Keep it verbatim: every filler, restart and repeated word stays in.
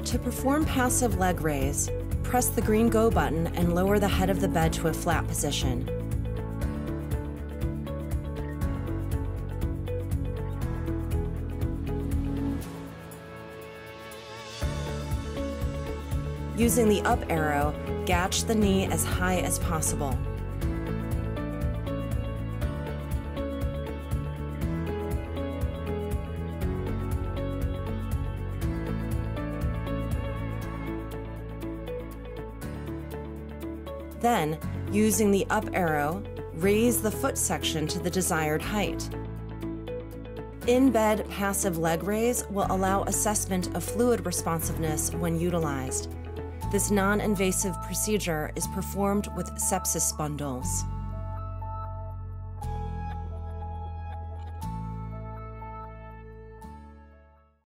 To perform passive leg raise, press the green Go button and lower the head of the bed to a flat position. Using the up arrow, gatch the knee as high as possible. Then, using the up arrow, raise the foot section to the desired height. In-bed passive leg raise will allow assessment of fluid responsiveness when utilized. This non-invasive procedure is performed with sepsis bundles.